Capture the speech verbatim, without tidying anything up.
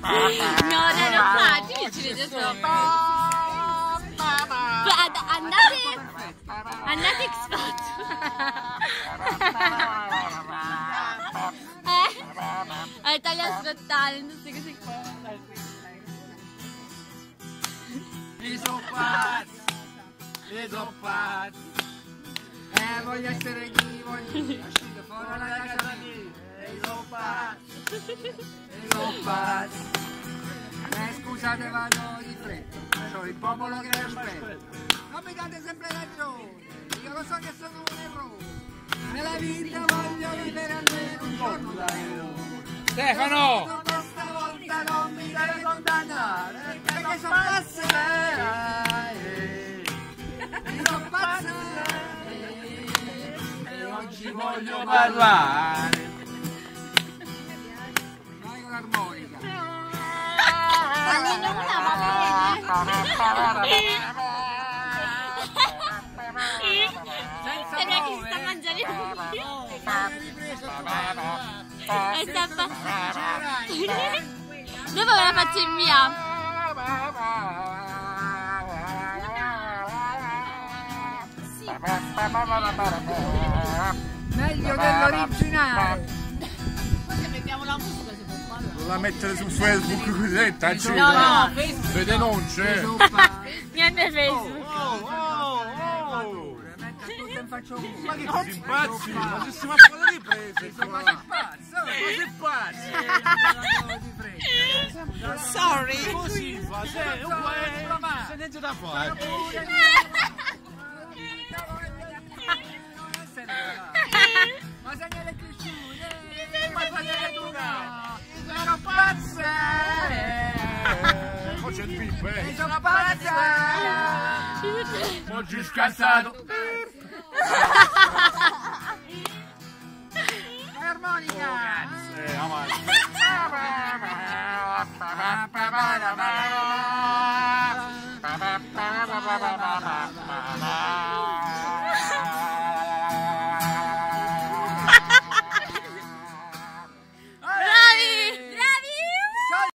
No, no, non facile, ci vede troppo. Andate, andate X Factor. Eh? Eh, tagli a aspettare, non so così qua. I sono pazzi, i sono pazzi. Eh, voglio essere chi, voglio uscire fuori dalla casa mia. I sono pazzi, i sono pazzi. Eh, scusate, vado di fretta, c'ho il popolo che mi aspetta. Non mi date sempre ragione, io lo so che sono un errore. Nella vita voglio vivere almeno un giorno da eroe. Stefano! Questa volta non mi deve condannare, perché sono pazzo. Io sono pazzo e oggi voglio parlare. Vai con l'armonica. Almeno una va bene. Sembra che si sta mangiando e sta dopo me la faccio in via. Meglio dell'originale. Forse mettiamo la musica se può farla. Non la mettere su Facebook così, tacci. No, no, le denunce. niente Facebook. Ma che Ma si pazzi, ma se si fa fare riprese qua. Ma si pazzi. Sorry. Così fa, se uguale, se niente da fare. Ma se ne è cresciuto, ma se ne è educato. Sono pazza. Poi c'è il pip, eh. Sono pazza. Oggi scassato. Armonica. Eh, avanti.